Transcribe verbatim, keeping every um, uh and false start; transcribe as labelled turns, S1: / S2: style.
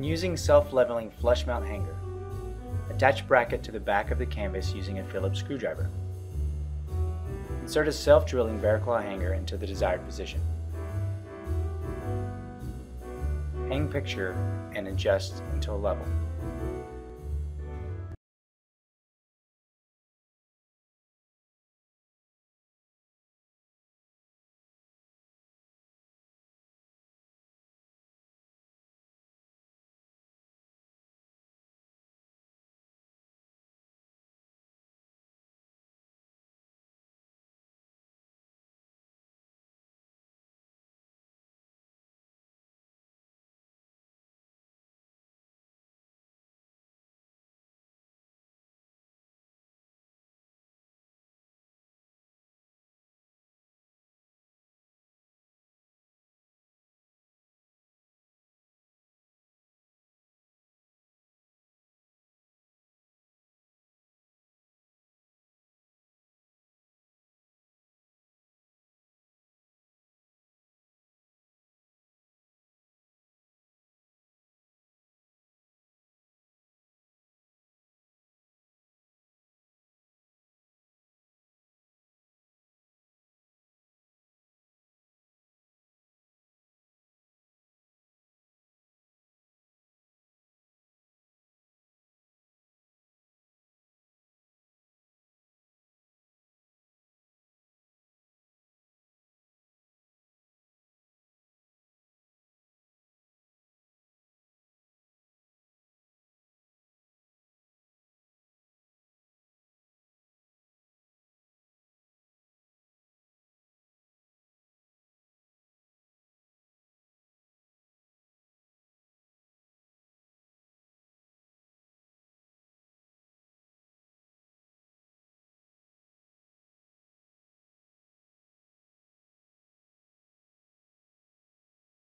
S1: When using self-leveling flush mount hanger, attach bracket to the back of the canvas using a Phillips screwdriver. Insert a self-drilling bear claw hanger into the desired position. Hang picture and adjust until level.